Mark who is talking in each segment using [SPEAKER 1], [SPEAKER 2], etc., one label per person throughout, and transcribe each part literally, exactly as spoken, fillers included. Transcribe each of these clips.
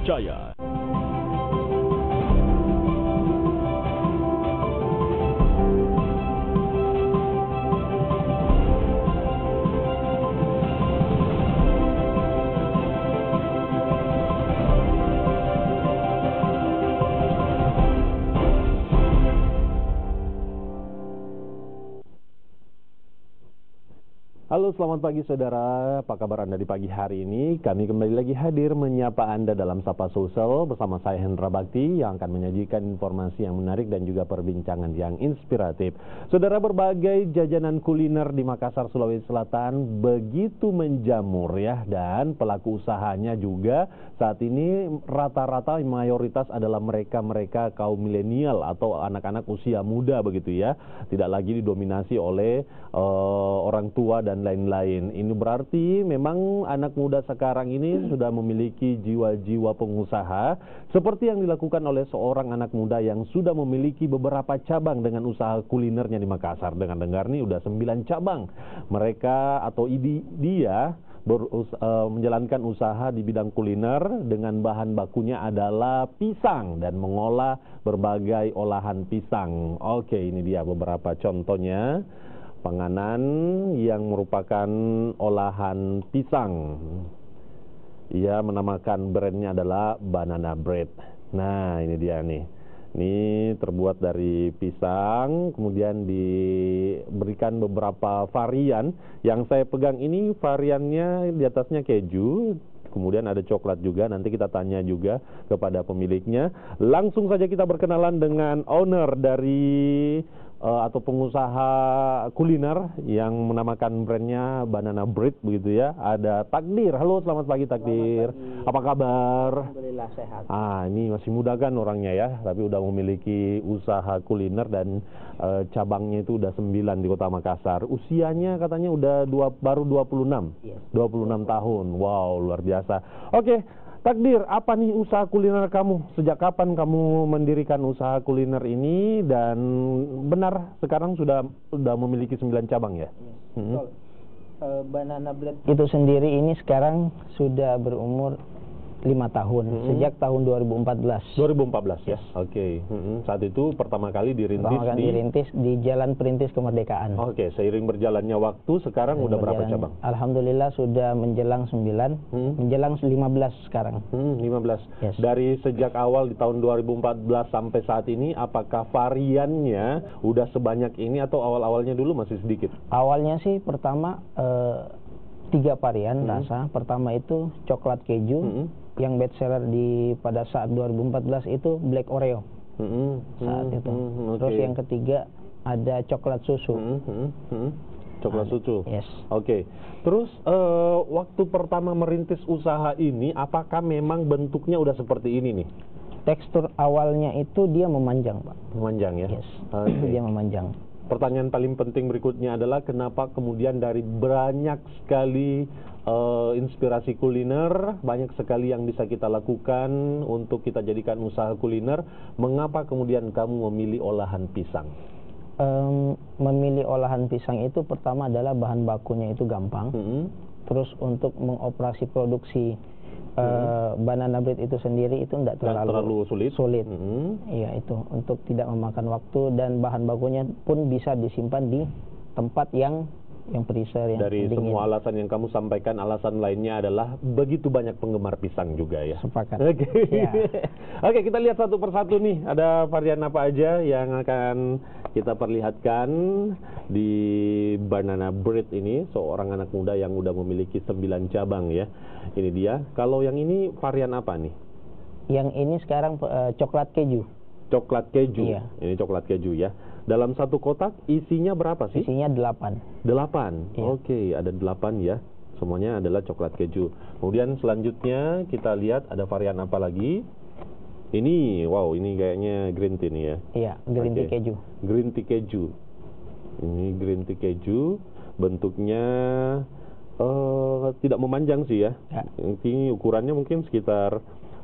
[SPEAKER 1] terpercaya. Halo, selamat pagi saudara. Apa kabar Anda di pagi hari ini? Kami kembali lagi hadir menyapa Anda dalam Sapa Sosial bersama saya Hendra Bakti yang akan menyajikan informasi yang menarik dan juga perbincangan yang inspiratif. Saudara, berbagai jajanan kuliner di Makassar, Sulawesi Selatan begitu menjamur ya, dan pelaku usahanya juga saat ini rata-rata mayoritas adalah mereka-mereka kaum milenial atau anak-anak usia muda begitu ya. Tidak lagi didominasi oleh uh, orang tua dan lain-lain. Ini berarti memang anak muda sekarang ini sudah memiliki jiwa-jiwa pengusaha seperti yang dilakukan oleh seorang anak muda yang sudah memiliki beberapa cabang dengan usaha kulinernya di Makassar. Dengan dengar nih udah sembilan cabang. Mereka atau idi, dia berus, uh, menjalankan usaha di bidang kuliner dengan bahan bakunya adalah pisang dan mengolah berbagai olahan pisang. Oke, ini dia beberapa contohnya. Panganan yang merupakan olahan pisang. Ia menamakan brandnya adalah Banana Bread. Nah, ini dia nih. Ini terbuat dari pisang, kemudian diberikan beberapa varian. Yang saya pegang ini variannya di atasnya keju, kemudian ada coklat juga. Nanti kita tanya juga kepada pemiliknya. Langsung saja kita berkenalan dengan owner dari Uh, atau pengusaha kuliner yang menamakan brandnya Banana Bread begitu ya. Ada Takdir. Halo, selamat pagi Takdir.
[SPEAKER 2] Selamat pagi.
[SPEAKER 1] Apa kabar?
[SPEAKER 2] Alhamdulillah sehat.
[SPEAKER 1] Ah, ini masih muda kan orangnya ya, tapi udah memiliki usaha kuliner dan uh, cabangnya itu udah sembilan di Kota Makassar. Usianya katanya udah dua, baru dua puluh enam.
[SPEAKER 2] Yes.
[SPEAKER 1] dua puluh enam tahun. Wow, luar biasa. Oke. Takdir, apa nih usaha kuliner kamu? Sejak kapan kamu mendirikan usaha kuliner ini? Dan benar sekarang sudah sudah memiliki sembilan cabang ya?
[SPEAKER 2] Yes.
[SPEAKER 1] Hmm.
[SPEAKER 2] Uh, Banana Bread itu sendiri ini sekarang sudah berumur lima tahun, hmm. sejak tahun dua ribu empat belas.
[SPEAKER 1] dua ribu empat belas ya? Oke. Okay. Hmm. Saat itu pertama kali dirintis
[SPEAKER 2] pertama kali
[SPEAKER 1] di...
[SPEAKER 2] dirintis di Jalan Perintis Kemerdekaan.
[SPEAKER 1] Oke, okay. Seiring berjalannya waktu sekarang seiring udah berapa cabang?
[SPEAKER 2] Alhamdulillah sudah menjelang sembilan, hmm. menjelang lima belas sekarang.
[SPEAKER 1] Hmm, lima belas.
[SPEAKER 2] Yes.
[SPEAKER 1] Dari sejak awal di tahun dua ribu empat belas sampai saat ini, apakah variannya udah sebanyak ini atau awal-awalnya dulu masih sedikit?
[SPEAKER 2] Awalnya sih pertama uh, tiga varian hmm. rasa. Pertama itu coklat keju. Hmm. Yang best seller di pada saat dua ribu empat belas itu Black Oreo. Mm-hmm. Saat itu. Mm-hmm. Okay. Terus yang ketiga ada coklat susu. Mm-hmm. Mm-hmm. Coklat ada. Susu. Yes. Oke.
[SPEAKER 1] Okay. Terus uh, waktu pertama merintis usaha ini, apakah memang bentuknya udah seperti ini nih?
[SPEAKER 2] Tekstur awalnya itu dia memanjang, Pak.
[SPEAKER 1] Memanjang ya?
[SPEAKER 2] Yes.
[SPEAKER 1] Okay.
[SPEAKER 2] Dia memanjang.
[SPEAKER 1] Pertanyaan paling penting berikutnya adalah kenapa kemudian dari banyak sekali uh, inspirasi kuliner, banyak sekali yang bisa kita lakukan untuk kita jadikan usaha kuliner, mengapa kemudian kamu memilih olahan pisang?
[SPEAKER 2] Um, memilih olahan pisang itu pertama adalah bahan bakunya itu gampang. Mm-hmm. Terus untuk mengoperasi produksi Uh, hmm. Banana Bread itu sendiri itu tidak terlalu,
[SPEAKER 1] terlalu sulit.
[SPEAKER 2] Sulit.
[SPEAKER 1] Hmm.
[SPEAKER 2] Iya, itu untuk tidak memakan waktu dan bahan bakunya pun bisa disimpan di tempat yang yang freezer yang
[SPEAKER 1] dari
[SPEAKER 2] dingin.
[SPEAKER 1] Semua alasan yang kamu sampaikan, alasan lainnya adalah begitu banyak penggemar pisang juga ya.
[SPEAKER 2] Sepakat.
[SPEAKER 1] Oke. Okay.
[SPEAKER 2] Ya.
[SPEAKER 1] Oke, kita lihat satu persatu nih. Ada varian apa aja yang akan kita perlihatkan di Banana Bread ini, seorang anak muda yang udah memiliki sembilan cabang ya. Ini dia. Kalau yang ini varian apa nih?
[SPEAKER 2] Yang ini sekarang uh, coklat keju.
[SPEAKER 1] Coklat keju.
[SPEAKER 2] Iya. Ini
[SPEAKER 1] coklat keju ya. Dalam satu kotak isinya berapa sih?
[SPEAKER 2] Isinya delapan.
[SPEAKER 1] Delapan.
[SPEAKER 2] Iya.
[SPEAKER 1] Oke, ada delapan ya. Semuanya adalah coklat keju. Kemudian selanjutnya kita lihat ada varian apa lagi? Ini, wow, ini kayaknya green tea nih ya.
[SPEAKER 2] Iya, green tea
[SPEAKER 1] okay.
[SPEAKER 2] keju.
[SPEAKER 1] Green tea keju. Ini green tea keju. Bentuknya uh, tidak memanjang sih ya. ya. Ini ukurannya mungkin sekitar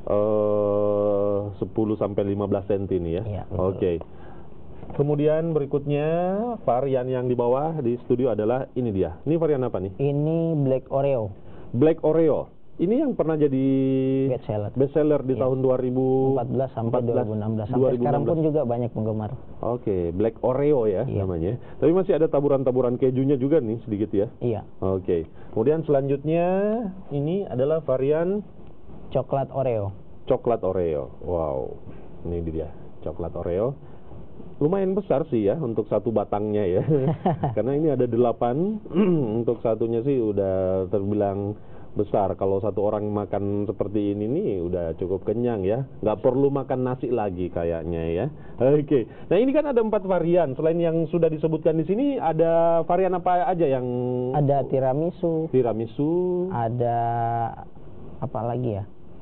[SPEAKER 1] uh, sepuluh sampai lima belas sentimeter nih ya.
[SPEAKER 2] Iya,
[SPEAKER 1] Oke. Okay. Kemudian berikutnya varian yang di bawah di studio adalah ini dia. Ini varian apa nih?
[SPEAKER 2] Ini Black Oreo.
[SPEAKER 1] Black Oreo. ini yang pernah jadi
[SPEAKER 2] best seller,
[SPEAKER 1] best seller di
[SPEAKER 2] ya.
[SPEAKER 1] tahun dua ribu
[SPEAKER 2] empat belas sampai dua ribu enam belas. Sampai sekarang pun juga banyak penggemar.
[SPEAKER 1] Oke, okay. Black Oreo ya
[SPEAKER 2] iya.
[SPEAKER 1] namanya. Tapi masih ada taburan-taburan kejunya juga nih sedikit ya.
[SPEAKER 2] Iya.
[SPEAKER 1] Oke. Okay. Kemudian selanjutnya ini adalah varian
[SPEAKER 2] coklat Oreo.
[SPEAKER 1] Coklat Oreo. Wow. Ini dia coklat Oreo. Lumayan besar sih ya untuk satu batangnya ya. Karena ini ada delapan. Untuk satunya sih udah terbilang besar. Kalau satu orang makan seperti ini nih udah cukup kenyang ya, nggak perlu makan nasi lagi kayaknya ya. Oke, nah ini kan ada empat varian. Selain yang sudah disebutkan di sini, ada varian apa aja yang?
[SPEAKER 2] Ada tiramisu.
[SPEAKER 1] Tiramisu.
[SPEAKER 2] Ada apa lagi ya?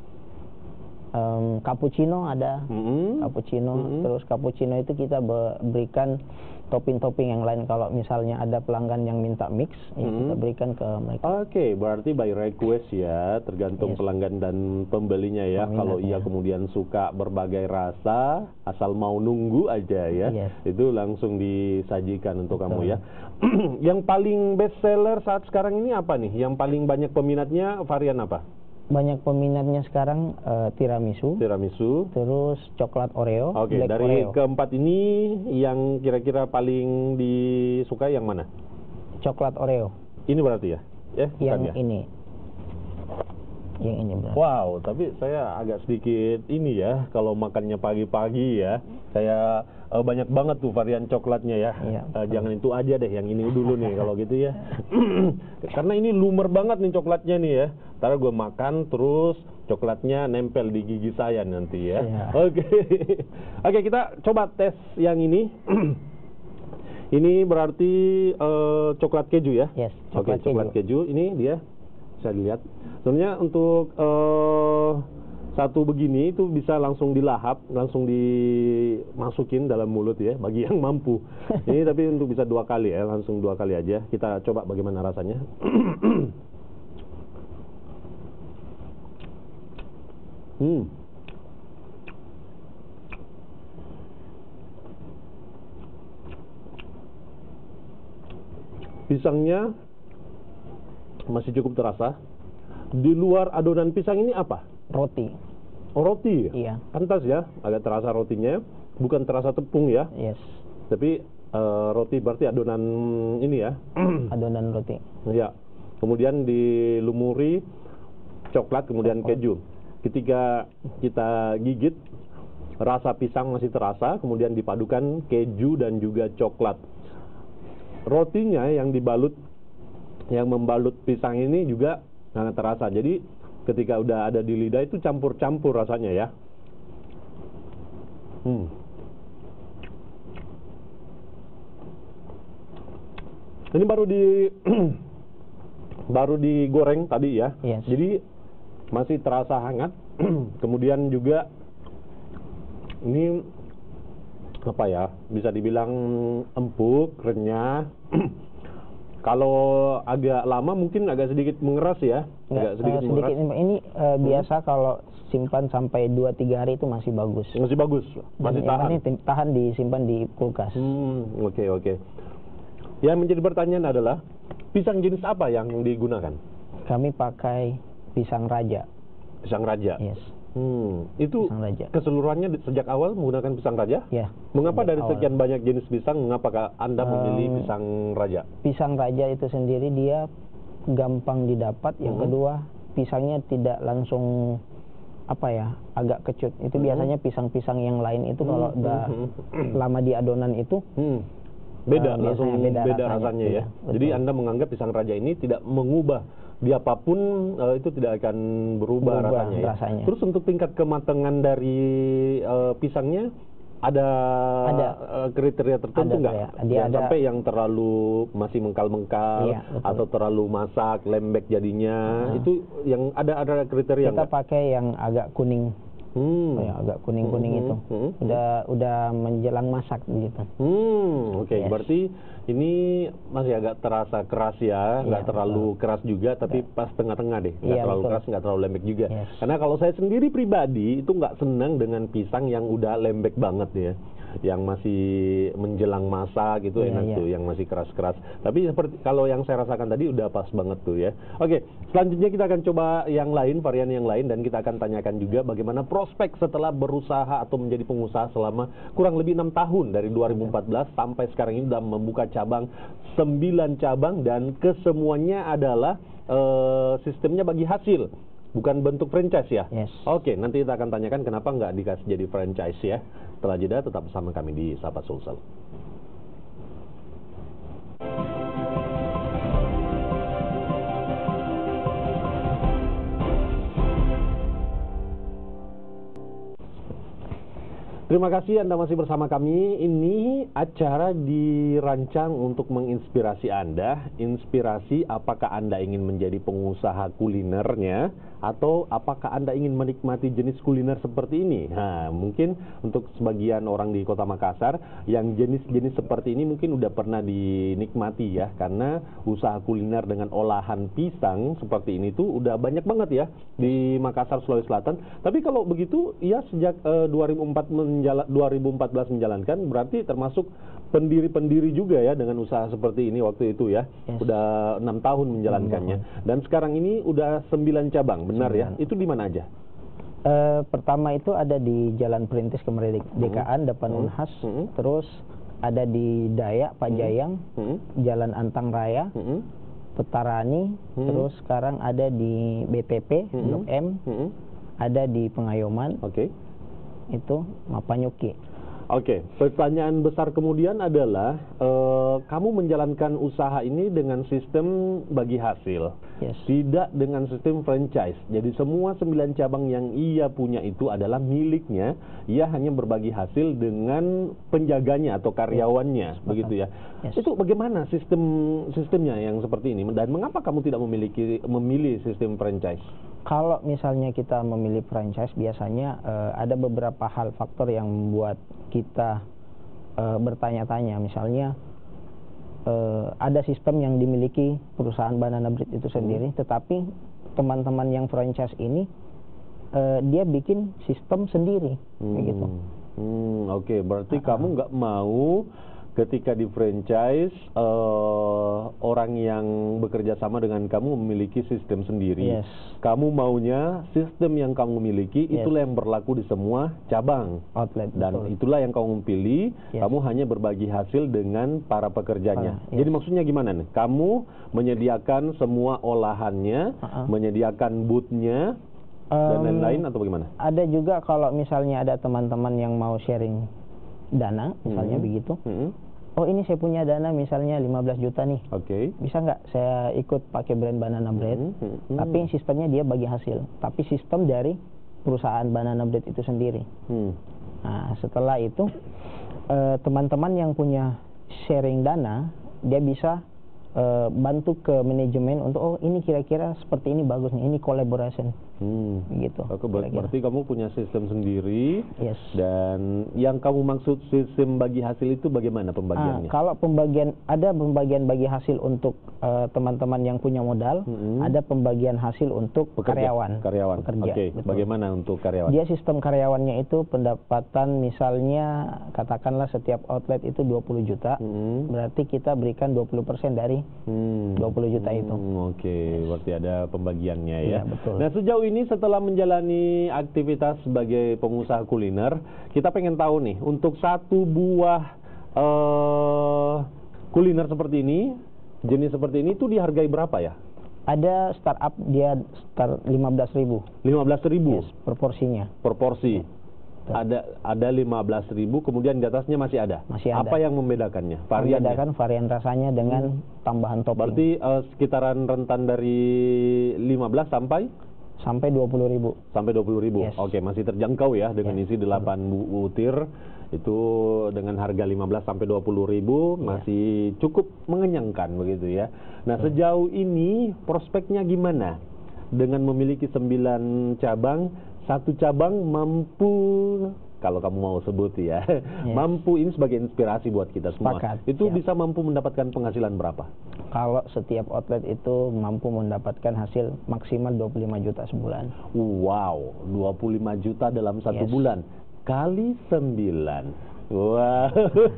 [SPEAKER 2] Um, cappuccino ada. Mm-hmm. Cappuccino. Mm-hmm. Terus cappuccino itu kita berikan topping-topping yang lain. Kalau misalnya ada pelanggan yang minta mix, mm-hmm. ya kita berikan ke mereka.
[SPEAKER 1] Oke, okay, berarti by request ya, tergantung yes. pelanggan dan pembelinya ya. Peminat, kalau ia ya. kemudian suka berbagai rasa, asal mau nunggu aja ya, yes. itu langsung disajikan untuk Betul. kamu ya. Yang paling best seller saat sekarang ini apa nih? Yang paling banyak peminatnya varian apa?
[SPEAKER 2] Banyak peminatnya sekarang uh, tiramisu,
[SPEAKER 1] tiramisu,
[SPEAKER 2] terus coklat Oreo.
[SPEAKER 1] Oke, okay, dari Oreo. keempat ini yang kira-kira paling disukai yang mana?
[SPEAKER 2] Coklat Oreo.
[SPEAKER 1] Ini berarti ya? Ya,
[SPEAKER 2] yang
[SPEAKER 1] ya?
[SPEAKER 2] ini. Yang ini berarti.
[SPEAKER 1] Wow, tapi saya agak sedikit ini ya, kalau makannya pagi-pagi ya, saya uh, banyak banget tuh varian coklatnya ya. Iya, uh, jangan itu aja deh, yang ini dulu nih kalau gitu ya. Karena ini lumer banget nih coklatnya nih ya. Ntar gue makan terus coklatnya nempel di gigi saya nanti ya. Iya. Oke. Oke, kita coba tes yang ini. Ini berarti uh, coklat keju ya?
[SPEAKER 2] Yes,
[SPEAKER 1] coklat Oke, coklat
[SPEAKER 2] keju.
[SPEAKER 1] keju. Ini dia, bisa dilihat. Sebenarnya untuk uh, satu begini itu bisa langsung dilahap, langsung dimasukin dalam mulut ya, bagi yang mampu. Ini tapi untuk bisa dua kali ya, langsung dua kali aja. Kita coba bagaimana rasanya. hmm. Pisangnya masih cukup terasa. Di luar adonan pisang ini apa?
[SPEAKER 2] Roti.
[SPEAKER 1] Oh, roti?
[SPEAKER 2] Iya.
[SPEAKER 1] Pantas ya, agak terasa rotinya. Bukan terasa tepung ya?
[SPEAKER 2] Yes.
[SPEAKER 1] Tapi uh, roti berarti adonan ini ya?
[SPEAKER 2] Adonan roti.
[SPEAKER 1] Ya. Kemudian dilumuri coklat, kemudian Coklat. keju. Ketika kita gigit, rasa pisang masih terasa, kemudian dipadukan keju dan juga coklat. Rotinya yang dibalut, yang membalut pisang ini juga sangat terasa. Jadi ketika udah ada di lidah itu campur-campur rasanya ya. Hmm. Ini baru di baru digoreng tadi ya.
[SPEAKER 2] Yes.
[SPEAKER 1] Jadi masih terasa hangat. Kemudian juga ini apa ya? Bisa dibilang empuk, renyah. Kalau agak lama mungkin agak sedikit mengeras ya. Agak sedikit,
[SPEAKER 2] uh, sedikit
[SPEAKER 1] mengeras.
[SPEAKER 2] Ini uh, hmm. biasa kalau simpan sampai dua tiga hari itu masih bagus.
[SPEAKER 1] Masih bagus. Masih
[SPEAKER 2] Dan
[SPEAKER 1] tahan.
[SPEAKER 2] Ini tahan disimpan di kulkas.
[SPEAKER 1] Hmm, oke okay, oke. Okay. Yang menjadi pertanyaan adalah pisang jenis apa yang digunakan?
[SPEAKER 2] Kami pakai pisang raja.
[SPEAKER 1] Pisang raja.
[SPEAKER 2] Yes.
[SPEAKER 1] Hmm, itu
[SPEAKER 2] raja.
[SPEAKER 1] keseluruhannya sejak awal menggunakan pisang raja?
[SPEAKER 2] Ya.
[SPEAKER 1] Mengapa dari
[SPEAKER 2] awal.
[SPEAKER 1] sekian banyak jenis pisang, mengapa Anda memilih um, pisang raja?
[SPEAKER 2] Pisang raja itu sendiri dia gampang didapat. Yang hmm. kedua, pisangnya tidak langsung apa ya, agak kecut. Itu hmm. biasanya pisang-pisang yang lain itu hmm. kalau udah hmm. lama di adonan itu hmm.
[SPEAKER 1] beda, uh, langsung
[SPEAKER 2] beda,
[SPEAKER 1] beda rasanya, rasanya ya.
[SPEAKER 2] Betul.
[SPEAKER 1] Jadi Anda menganggap pisang raja ini tidak mengubah. Diapapun uh, itu tidak akan berubah, berubah rasanya, ya. rasanya. Terus untuk tingkat kematangan dari uh, pisangnya ada, ada. Uh, kriteria tertentu nggak? Ya. Jangan ada. Sampai yang terlalu masih mengkal-mengkal iya, atau terlalu masak, lembek jadinya. Nah. Itu yang ada ada kriteria.
[SPEAKER 2] Kita
[SPEAKER 1] nggak?
[SPEAKER 2] pakai yang agak kuning. Hmm. Oh ya, agak kuning-kuning hmm, itu. Hmm, udah hmm. udah menjelang masak begitu.
[SPEAKER 1] Hmm, oke. Okay. Yes. Berarti ini masih agak terasa keras ya, nggak ya, terlalu betul. keras juga, tapi ya. pas tengah-tengah deh, nggak ya, terlalu betul. keras, nggak terlalu lembek juga. Yes. Karena kalau saya sendiri pribadi itu nggak senang dengan pisang yang udah lembek banget ya. yang masih menjelang masa gitu,
[SPEAKER 2] Iya,
[SPEAKER 1] enak
[SPEAKER 2] iya.
[SPEAKER 1] tuh, yang masih keras-keras. Tapi seperti kalau yang saya rasakan tadi udah pas banget tuh ya. Oke, selanjutnya kita akan coba yang lain, varian yang lain, dan kita akan tanyakan juga bagaimana prospek setelah berusaha atau menjadi pengusaha selama kurang lebih enam tahun dari dua ribu empat belas sampai sekarang ini sudah membuka cabang sembilan cabang, dan kesemuanya adalah uh, sistemnya bagi hasil. Bukan bentuk franchise ya?
[SPEAKER 2] Yes.
[SPEAKER 1] Oke, nanti kita akan tanyakan kenapa nggak dikasih jadi franchise ya. Setelah jeda tetap bersama kami di Sapa Sulsel. Terima kasih Anda masih bersama kami. Ini acara dirancang untuk menginspirasi Anda. Inspirasi apakah Anda ingin menjadi pengusaha kulinernya, atau apakah Anda ingin menikmati jenis kuliner seperti ini. Nah, mungkin untuk sebagian orang di Kota Makassar yang jenis-jenis seperti ini mungkin udah pernah dinikmati ya, karena usaha kuliner dengan olahan pisang seperti ini tuh udah banyak banget ya di Makassar, Sulawesi Selatan. Tapi kalau begitu ya sejak uh, dua ribu empat menjala, dua ribu empat belas menjalankan, berarti termasuk pendiri-pendiri juga ya dengan usaha seperti ini waktu itu ya. Yes. Udah enam tahun menjalankannya. Mm-hmm. Dan sekarang ini udah sembilan cabang, benar sembilan. Ya? Itu di mana aja?
[SPEAKER 2] Uh, pertama itu ada di Jalan Perintis Kemerdekaan mm-hmm. depan mm-hmm. Unhas, mm-hmm. terus ada di Dayak Pajayang, mm-hmm. Jalan Antang Raya, mm-hmm. Petarani, mm-hmm. terus sekarang ada di B T P, mm-hmm. Blok M, mm-hmm. ada di Pengayoman. Oke. Okay. Itu Mapanyuki.
[SPEAKER 1] Oke, pertanyaan besar kemudian adalah uh, kamu menjalankan usaha ini dengan sistem bagi hasil, yes. Tidak dengan sistem franchise. Jadi semua sembilan cabang yang ia punya itu adalah miliknya. Ia hanya berbagi hasil dengan penjaganya atau karyawannya, yes. Begitu ya. Yes. Itu bagaimana sistem sistemnya yang seperti ini? Dan mengapa kamu tidak memiliki memilih sistem franchise?
[SPEAKER 2] Kalau misalnya kita memilih franchise, biasanya uh, ada beberapa hal faktor yang membuat kita uh, bertanya-tanya. Misalnya uh, ada sistem yang dimiliki perusahaan Banana Bread itu sendiri, hmm. tetapi teman-teman yang franchise ini uh, dia bikin sistem sendiri,
[SPEAKER 1] hmm.
[SPEAKER 2] begitu.
[SPEAKER 1] Hmm, Oke, okay. Berarti uh -huh. kamu nggak mau ketika di franchise uh, orang yang bekerja sama dengan kamu memiliki sistem sendiri. Yes. Kamu maunya sistem yang kamu miliki, yes. Itulah yang berlaku di semua cabang outlet, dan betul. Itulah yang kamu pilih. Yes. Kamu hanya berbagi hasil dengan para pekerjanya. Uh, yes. Jadi maksudnya gimana nih? Kamu menyediakan semua olahannya, uh -uh. menyediakan boothnya, um, dan lain-lain, atau bagaimana?
[SPEAKER 2] Ada juga kalau misalnya ada teman-teman yang mau sharing dana, misalnya hmm. begitu. Hmm. Oh, ini saya punya dana misalnya lima belas juta nih. Oke. Okay. Bisa nggak saya ikut pakai brand Banana Bread? Hmm. Hmm. Tapi sistemnya dia bagi hasil. Tapi sistem dari perusahaan Banana Bread itu sendiri. Hmm. Nah, setelah itu teman-teman eh, yang punya sharing dana, dia bisa eh, bantu ke manajemen untuk, oh ini kira-kira seperti ini bagus nih, ini collaboration. Hmm. Gitu.
[SPEAKER 1] Oke, ber kira-kira. Berarti kamu punya sistem sendiri.
[SPEAKER 2] Yes.
[SPEAKER 1] Dan yang kamu maksud sistem bagi hasil itu bagaimana pembagiannya?
[SPEAKER 2] Ah, kalau pembagian, ada pembagian bagi hasil untuk teman-teman uh, yang punya modal, hmm. ada pembagian hasil untuk Pekerja. karyawan.
[SPEAKER 1] Karyawan. Oke. Okay. Bagaimana untuk karyawan?
[SPEAKER 2] Dia sistem karyawannya itu pendapatan misalnya katakanlah setiap outlet itu dua puluh juta, hmm. berarti kita berikan dua puluh persen dari hmm. dua puluh juta itu.
[SPEAKER 1] Hmm, Oke, okay. Yes. Berarti ada pembagiannya ya.
[SPEAKER 2] Ya, betul.
[SPEAKER 1] Nah, sejauh ini setelah menjalani aktivitas sebagai pengusaha kuliner, kita pengen tahu nih, untuk satu buah uh, kuliner seperti ini, jenis seperti ini tuh dihargai berapa ya?
[SPEAKER 2] Ada startup dia start lima belas ribu.
[SPEAKER 1] lima belas ribu?
[SPEAKER 2] Yes, per porsinya.
[SPEAKER 1] Per porsi? Ya. Ada ada lima belas ribu, kemudian di atasnya masih ada?
[SPEAKER 2] Masih ada.
[SPEAKER 1] Apa yang membedakannya? Variannya?
[SPEAKER 2] Membedakan varian rasanya dengan hmm. tambahan topping.
[SPEAKER 1] Berarti uh, sekitaran rentan dari lima belas sampai?
[SPEAKER 2] Sampai dua puluh ribu.
[SPEAKER 1] Sampai dua puluh ribu.
[SPEAKER 2] Yes.
[SPEAKER 1] Oke, masih terjangkau ya dengan yes. isi delapan butir. Itu dengan harga lima belas sampai dua puluh ribu yeah. masih cukup mengenyangkan begitu ya. Nah, hmm. sejauh ini prospeknya gimana? Dengan memiliki sembilan cabang, satu cabang mampu, kalau kamu mau sebut ya, yes. mampu ini sebagai inspirasi buat kita semua. Sepakat, itu siap. Bisa mampu mendapatkan penghasilan berapa?
[SPEAKER 2] Kalau setiap outlet itu mampu mendapatkan hasil maksimal dua puluh lima juta sebulan.
[SPEAKER 1] Wow, dua puluh lima juta dalam satu yes. bulan. Kali sembilan. Wah,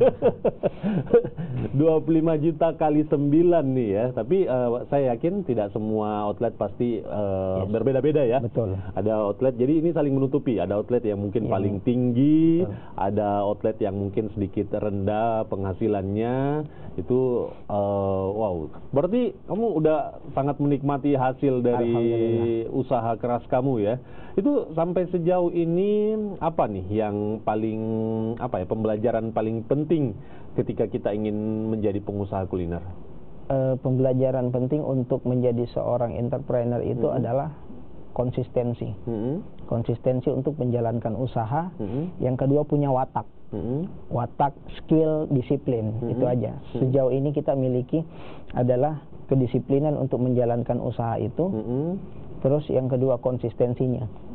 [SPEAKER 1] dua puluh lima juta kali sembilan nih ya. Tapi uh, saya yakin tidak semua outlet pasti uh, yes. berbeda-beda ya.
[SPEAKER 2] Betul.
[SPEAKER 1] Ada outlet, jadi ini saling menutupi. Ada outlet yang mungkin yeah. paling tinggi, betul. Ada outlet yang mungkin sedikit rendah penghasilannya. Itu uh, wow. Berarti kamu udah sangat menikmati hasil dari usaha keras kamu ya. Itu sampai sejauh ini apa nih yang paling apa ya pembelajaran paling penting ketika kita ingin menjadi pengusaha kuliner?
[SPEAKER 2] Uh, pembelajaran penting untuk menjadi seorang entrepreneur itu mm-hmm. adalah konsistensi. Mm-hmm. Konsistensi untuk menjalankan usaha. Mm-hmm. Yang kedua punya watak. Mm-hmm. Watak, skill, disiplin. Mm-hmm. Itu aja. Sejauh ini kita miliki adalah kedisiplinan untuk menjalankan usaha itu. Mm-hmm. Terus yang kedua konsistensinya.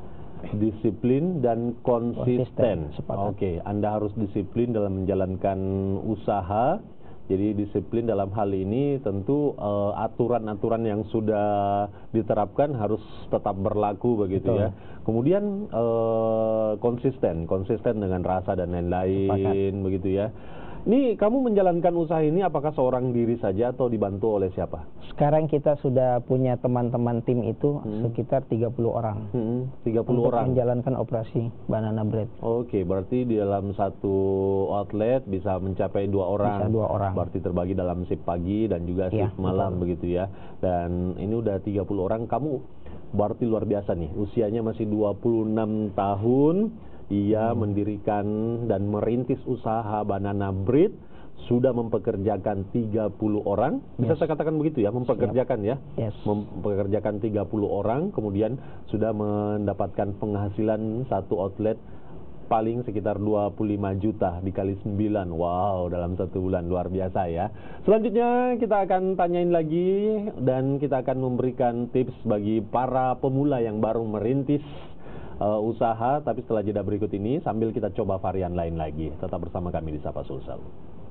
[SPEAKER 2] Disiplin dan konsisten. konsisten Oke, okay. Anda harus disiplin dalam menjalankan usaha. Jadi disiplin dalam hal ini tentu aturan-aturan uh, yang sudah diterapkan harus tetap berlaku begitu. Betul. Ya. Kemudian uh, konsisten, konsisten dengan rasa dan lain-lain begitu ya. Ini kamu menjalankan usaha ini apakah seorang diri saja atau dibantu oleh siapa? Sekarang kita sudah punya teman-teman tim itu hmm. sekitar tiga puluh orang.
[SPEAKER 1] Hmm, tiga puluh
[SPEAKER 2] untuk
[SPEAKER 1] orang
[SPEAKER 2] menjalankan operasi Banana Bread.
[SPEAKER 1] Oke, berarti di dalam satu outlet bisa mencapai dua orang.
[SPEAKER 2] Bisa dua orang.
[SPEAKER 1] Berarti terbagi dalam shift pagi dan juga shift ya, malam betul. Begitu ya. Dan ini udah tiga puluh orang. Kamu berarti luar biasa nih. Usianya masih dua puluh enam tahun. Ia hmm. mendirikan dan merintis usaha Banana Bread, sudah mempekerjakan tiga puluh orang. Bisa yes. saya katakan begitu ya, mempekerjakan Siap. ya.
[SPEAKER 2] Yes.
[SPEAKER 1] Mempekerjakan tiga puluh orang, kemudian sudah mendapatkan penghasilan satu outlet paling sekitar dua puluh lima juta dikali sembilan. Wow, dalam satu bulan luar biasa ya. Selanjutnya kita akan tanyain lagi dan kita akan memberikan tips bagi para pemula yang baru merintis Uh, usaha, tapi setelah jeda berikut ini sambil kita coba varian lain lagi. Tetap bersama kami di Sapa Sulsel.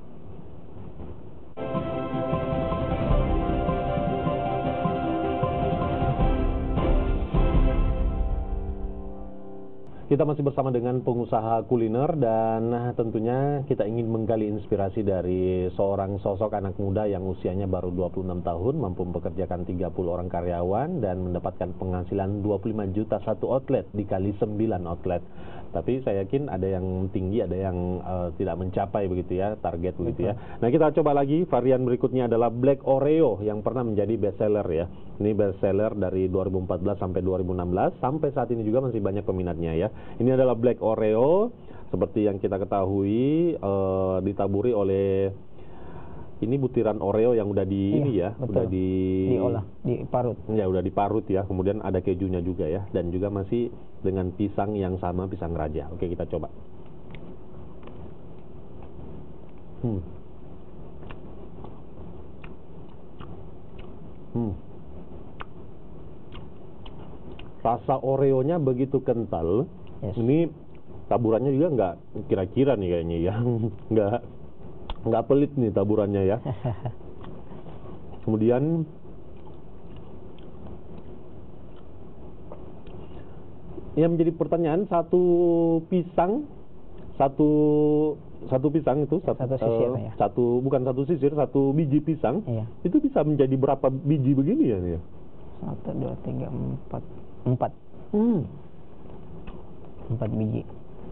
[SPEAKER 1] Kita masih bersama dengan pengusaha kuliner dan tentunya kita ingin menggali inspirasi dari seorang sosok anak muda yang usianya baru dua puluh enam tahun, mampu mempekerjakan tiga puluh orang karyawan dan mendapatkan penghasilan dua puluh lima juta satu outlet dikali sembilan outlet. Tapi saya yakin ada yang tinggi, ada yang uh, tidak mencapai begitu ya, target begitu ya. Nah, kita coba lagi, varian berikutnya adalah Black Oreo yang pernah menjadi best seller ya. Ini best seller dari dua ribu empat belas sampai dua ribu enam belas, sampai saat ini juga masih banyak peminatnya ya. Ini adalah Black Oreo, seperti yang kita ketahui uh, ditaburi oleh ini butiran Oreo yang udah di iya, ini ya,
[SPEAKER 2] betul.
[SPEAKER 1] udah di
[SPEAKER 2] diolah, diparut.
[SPEAKER 1] Ya, udah diparut ya. Kemudian ada kejunya juga ya, dan juga masih dengan pisang yang sama, pisang raja. Oke, kita coba. Hmm. Hmm. Rasa Oreonya begitu kental. Yes. Ini taburannya juga nggak kira-kira nih kayaknya ya, nggak nggak pelit nih taburannya ya. Kemudian yang menjadi pertanyaan, satu pisang satu satu pisang itu satu,
[SPEAKER 2] satu sisir
[SPEAKER 1] uh,
[SPEAKER 2] ya.
[SPEAKER 1] satu bukan satu sisir satu biji pisang
[SPEAKER 2] iya.
[SPEAKER 1] Itu bisa menjadi berapa biji begini ya nih?
[SPEAKER 2] Satu dua tiga empat empat
[SPEAKER 1] hmm.
[SPEAKER 2] empat biji.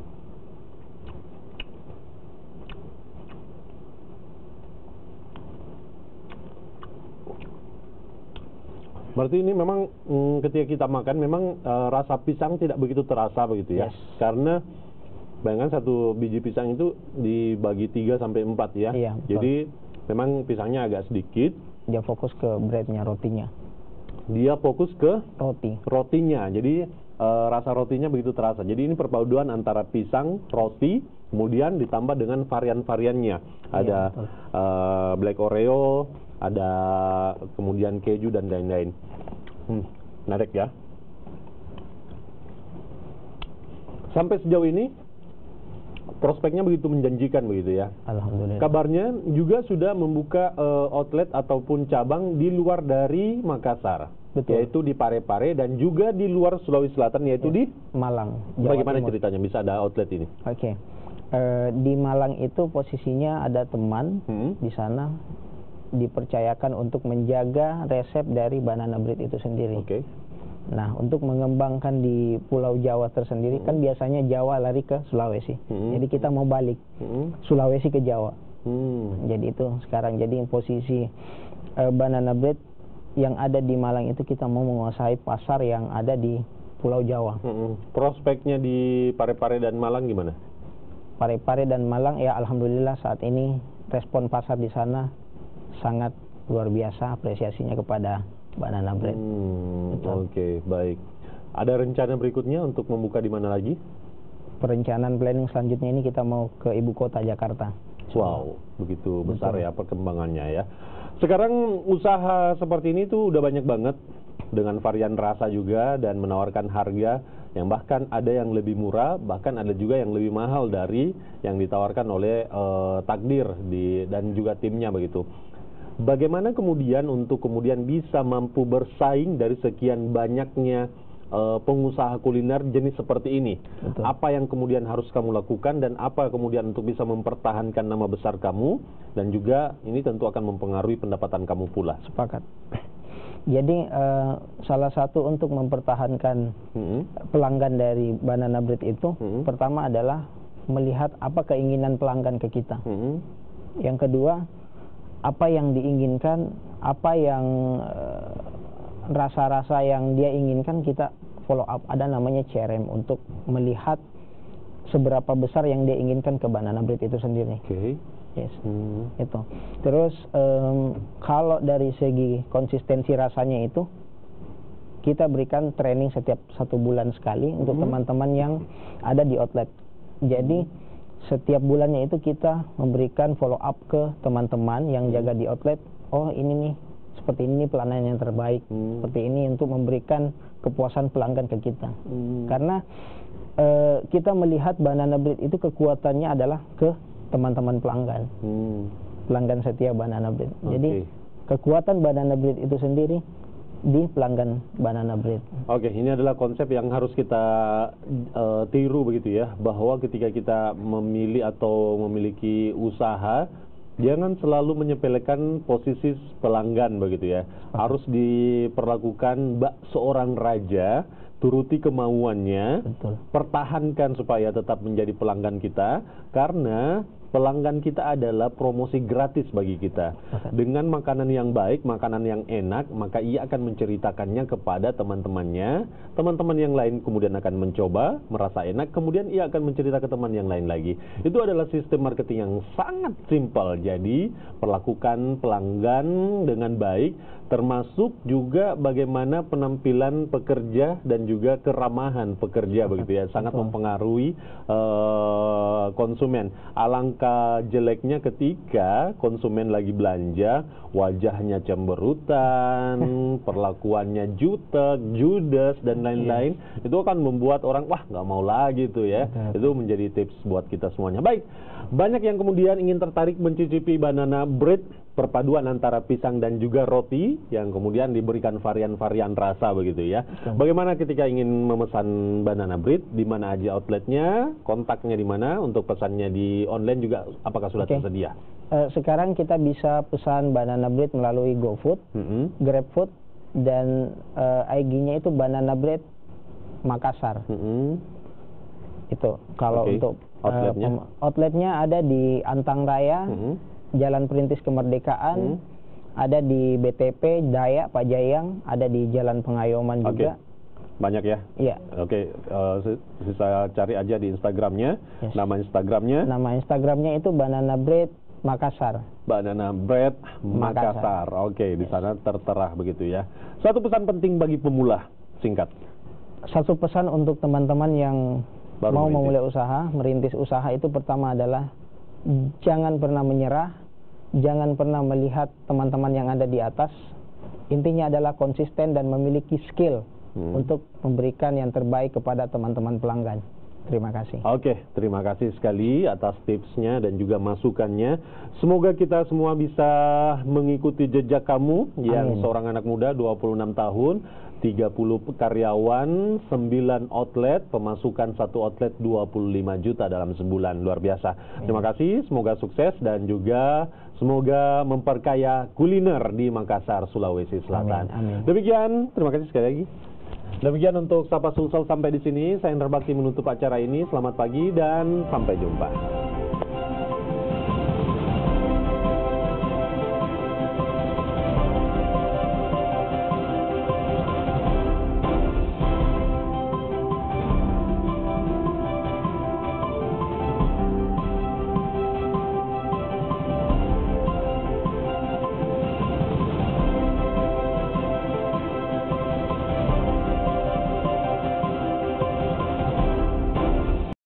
[SPEAKER 1] Berarti ini memang mm, ketika kita makan memang uh, rasa pisang tidak begitu terasa begitu ya. Yes. Karena bayangkan satu biji pisang itu dibagi tiga sampai empat ya.
[SPEAKER 2] Iya,
[SPEAKER 1] jadi memang pisangnya agak sedikit.
[SPEAKER 2] Dia fokus ke breadnya, rotinya.
[SPEAKER 1] Dia fokus ke
[SPEAKER 2] roti.
[SPEAKER 1] Rotinya. Jadi uh, rasa rotinya begitu terasa. Jadi ini perpaduan antara pisang, roti, kemudian ditambah dengan varian-variannya. Ada iya, uh, Black Oreo, ada kemudian keju dan lain-lain. Hmm, menarik ya. Sampai sejauh ini prospeknya begitu menjanjikan begitu ya.
[SPEAKER 2] Alhamdulillah.
[SPEAKER 1] Kabarnya juga sudah membuka uh, outlet ataupun cabang di luar dari Makassar. Betul. Yaitu di Parepare dan juga di luar Sulawesi Selatan, yaitu ya, di
[SPEAKER 2] Malang.
[SPEAKER 1] Jawa Bagaimana Timur. Ceritanya bisa ada outlet ini?
[SPEAKER 2] Oke. Okay. Uh, di Malang itu posisinya ada teman hmm. di sana dipercayakan untuk menjaga resep dari banana bread itu sendiri.
[SPEAKER 1] Okay.
[SPEAKER 2] Nah, untuk mengembangkan di Pulau Jawa tersendiri hmm. kan biasanya Jawa lari ke Sulawesi. Hmm. Jadi kita mau balik hmm. Sulawesi ke Jawa. Hmm. Jadi itu sekarang jadi posisi uh, banana bread yang ada di Malang itu kita mau menguasai pasar yang ada di Pulau Jawa. Hmm.
[SPEAKER 1] Prospeknya di Parepare dan Malang gimana?
[SPEAKER 2] Parepare dan Malang ya alhamdulillah saat ini respon pasar di sana sangat luar biasa apresiasinya kepada banana bread.
[SPEAKER 1] Hmm, Oke, okay, baik. Ada rencana berikutnya untuk membuka di mana lagi?
[SPEAKER 2] Perencanaan planning selanjutnya ini kita mau ke ibu kota Jakarta.
[SPEAKER 1] Wow, begitu besar Betul. ya perkembangannya ya. Sekarang usaha seperti ini tuh udah banyak banget dengan varian rasa juga dan menawarkan harga yang bahkan ada yang lebih murah, bahkan ada juga yang lebih mahal dari yang ditawarkan oleh uh, Takdir di, dan juga timnya begitu. Bagaimana kemudian untuk kemudian bisa mampu bersaing dari sekian banyaknya uh, pengusaha kuliner jenis seperti ini? Betul. Apa yang kemudian harus kamu lakukan dan apa kemudian untuk bisa mempertahankan nama besar kamu dan juga ini tentu akan mempengaruhi pendapatan kamu pula.
[SPEAKER 2] Sepakat. Jadi uh, salah satu untuk mempertahankan hmm. pelanggan dari banana bread itu hmm. pertama adalah melihat apa keinginan pelanggan ke kita. Hmm. Yang kedua, apa yang diinginkan, apa yang rasa-rasa uh, yang dia inginkan kita follow up. Ada namanya C R M untuk melihat seberapa besar yang dia inginkan ke banana bread itu sendiri.
[SPEAKER 1] Oke. Okay.
[SPEAKER 2] Yes, hmm. itu. Terus um, kalau dari segi konsistensi rasanya itu kita berikan training setiap satu bulan sekali hmm. untuk teman-teman yang ada di outlet. Jadi hmm. setiap bulannya itu kita memberikan follow up ke teman-teman yang hmm. jaga di outlet. Oh ini nih, seperti ini pelayanan yang terbaik, hmm. seperti ini untuk memberikan kepuasan pelanggan ke kita. Hmm. Karena uh, kita melihat banana bread itu kekuatannya adalah ke teman-teman pelanggan, hmm. pelanggan setia banana bread. Okay. Jadi kekuatan banana bread itu sendiri di pelanggan banana bread.
[SPEAKER 1] Oke, okay, ini adalah konsep yang harus kita uh, tiru begitu ya, bahwa ketika kita memilih atau memiliki usaha, jangan selalu menyepelekan posisi pelanggan begitu ya. Okay. Harus diperlakukan bak seorang raja, turuti kemauannya, Betul. pertahankan supaya tetap menjadi pelanggan kita, karena pelanggan kita adalah promosi gratis bagi kita. Okay. Dengan makanan yang baik, makanan yang enak, maka ia akan menceritakannya kepada teman-temannya. Teman-teman yang lain kemudian akan mencoba, merasa enak, kemudian ia akan menceritakan ke teman yang lain lagi. Itu adalah sistem marketing yang sangat simpel. Jadi, perlakukan pelanggan dengan baik, termasuk juga bagaimana penampilan pekerja dan juga keramahan pekerja begitu ya. Sangat mempengaruhi uh, konsumen. Alangkah jeleknya ketika konsumen lagi belanja, wajahnya cemberutan, perlakuannya jutek, judes dan lain-lain. Itu akan membuat orang wah nggak mau lagi tuh ya. Itu menjadi tips buat kita semuanya. Baik, banyak yang kemudian ingin tertarik mencicipi banana bread, perpaduan antara pisang dan juga roti yang kemudian diberikan varian-varian rasa begitu ya. Betul. Bagaimana ketika ingin memesan banana bread, di mana aja outletnya, kontaknya di mana untuk pesannya di online juga apakah sudah okay. tersedia?
[SPEAKER 2] Uh, sekarang kita bisa pesan banana bread melalui GoFood, mm-hmm. GrabFood dan uh, I G-nya itu banana bread Makassar. Mm-hmm. Itu kalau okay. untuk outletnya. Uh, outletnya ada di Antang Raya. Mm-hmm. Jalan Perintis Kemerdekaan, hmm. ada di B T P Dayak Pajayang, ada di Jalan Pengayoman juga.
[SPEAKER 1] Okay. Banyak ya?
[SPEAKER 2] Iya.
[SPEAKER 1] Oke, okay. uh, saya cari aja di Instagramnya. Yes. Nama Instagramnya?
[SPEAKER 2] Nama Instagramnya itu Banana Bread Makassar.
[SPEAKER 1] Banana Bread Makassar. Oke, okay. Di sana tertera begitu ya. Satu pesan penting bagi pemula, singkat.
[SPEAKER 2] Satu pesan untuk teman-teman yang Baru mau merintis. memulai usaha, merintis usaha itu pertama adalah jangan pernah menyerah, jangan pernah melihat teman-teman yang ada di atas. Intinya adalah konsisten dan memiliki skill hmm. untuk memberikan yang terbaik kepada teman-teman pelanggan. Terima kasih.
[SPEAKER 1] Oke, terima kasih sekali atas tipsnya dan juga masukannya. Semoga kita semua bisa mengikuti jejak kamu yang
[SPEAKER 2] Amin.
[SPEAKER 1] seorang anak muda, dua puluh enam tahun, tiga puluh karyawan, sembilan outlet, pemasukan satu outlet dua puluh lima juta dalam sebulan. Luar biasa. Amin. Terima kasih, semoga sukses dan juga semoga memperkaya kuliner di Makassar, Sulawesi Selatan.
[SPEAKER 2] Amin. Amin.
[SPEAKER 1] Demikian, terima kasih sekali lagi. Demikian untuk Sapa Sulsel sampai di sini. Saya Hendra Bakti menutup acara ini. Selamat pagi dan sampai jumpa.